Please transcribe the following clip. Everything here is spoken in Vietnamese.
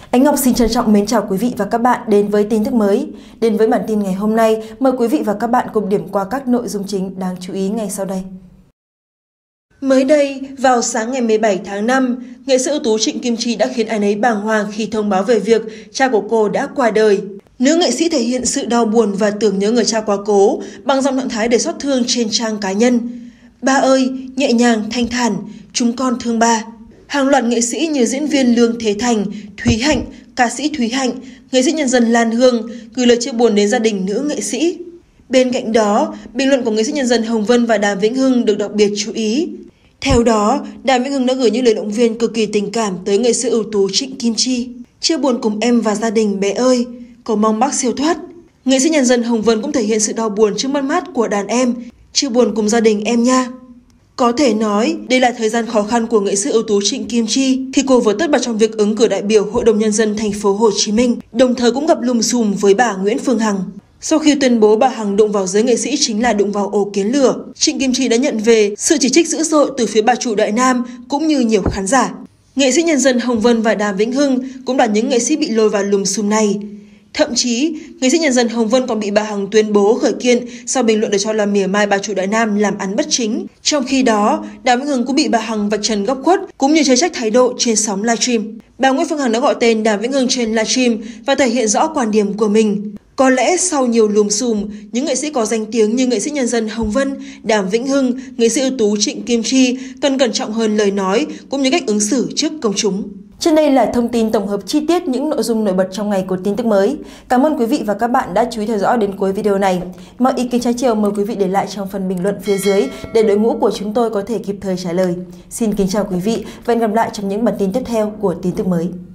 Ánh Ngọc xin trân trọng mến chào quý vị và các bạn đến với tin tức mới. Đến với bản tin ngày hôm nay, mời quý vị và các bạn cùng điểm qua các nội dung chính đáng chú ý ngay sau đây. Mới đây, vào sáng ngày 17 tháng 5, nghệ sĩ ưu tú Trịnh Kim Chi đã khiến ai nấy bàng hoàng khi thông báo về việc cha của cô đã qua đời. Nữ nghệ sĩ thể hiện sự đau buồn và tưởng nhớ người cha quá cố bằng giọng trạng thái đầy xót thương trên trang cá nhân. Ba ơi, nhẹ nhàng, thanh thản, chúng con thương ba. Hàng loạt nghệ sĩ như diễn viên Lương Thế Thành, Thúy Hạnh, ca sĩ Thúy Hạnh, nghệ sĩ nhân dân Lan Hương gửi lời chia buồn đến gia đình nữ nghệ sĩ. Bên cạnh đó, bình luận của nghệ sĩ nhân dân Hồng Vân và Đàm Vĩnh Hưng được đặc biệt chú ý. Theo đó, Đàm Vĩnh Hưng đã gửi những lời động viên cực kỳ tình cảm tới nghệ sĩ ưu tú Trịnh Kim Chi. Chia buồn cùng em và gia đình bé ơi, cầu mong bác siêu thoát. Nghệ sĩ nhân dân Hồng Vân cũng thể hiện sự đau buồn trước mất mát của đàn em, chia buồn cùng gia đình em nha. Có thể nói, đây là thời gian khó khăn của nghệ sĩ ưu tú Trịnh Kim Chi khi cô vừa tất bật trong việc ứng cử đại biểu Hội đồng Nhân dân thành phố Hồ Chí Minh, đồng thời cũng gặp lùm xùm với bà Nguyễn Phương Hằng. Sau khi tuyên bố bà Hằng đụng vào giới nghệ sĩ chính là đụng vào ổ kiến lửa, Trịnh Kim Chi đã nhận về sự chỉ trích dữ dội từ phía bà chủ Đại Nam cũng như nhiều khán giả. Nghệ sĩ nhân dân Hồng Vân và Đàm Vĩnh Hưng cũng là những nghệ sĩ bị lôi vào lùm xùm này. Thậm chí, nghệ sĩ nhân dân Hồng Vân còn bị bà Hằng tuyên bố khởi kiện sau bình luận được cho là mỉa mai bà chủ Đại Nam làm ăn bất chính. Trong khi đó, Đàm Vĩnh Hưng cũng bị bà Hằng vạch trần góc khuất cũng như chê trách thái độ trên sóng livestream. Bà Nguyễn Phương Hằng đã gọi tên Đàm Vĩnh Hưng trên livestream và thể hiện rõ quan điểm của mình. Có lẽ sau nhiều lùm xùm, những nghệ sĩ có danh tiếng như nghệ sĩ nhân dân Hồng Vân, Đàm Vĩnh Hưng, nghệ sĩ ưu tú Trịnh Kim Chi cần cẩn trọng hơn lời nói cũng như cách ứng xử trước công chúng. Trên đây là thông tin tổng hợp chi tiết những nội dung nổi bật trong ngày của tin tức mới. Cảm ơn quý vị và các bạn đã chú ý theo dõi đến cuối video này. Mọi ý kiến trái chiều mời quý vị để lại trong phần bình luận phía dưới để đội ngũ của chúng tôi có thể kịp thời trả lời. Xin kính chào quý vị và hẹn gặp lại trong những bản tin tiếp theo của tin tức mới.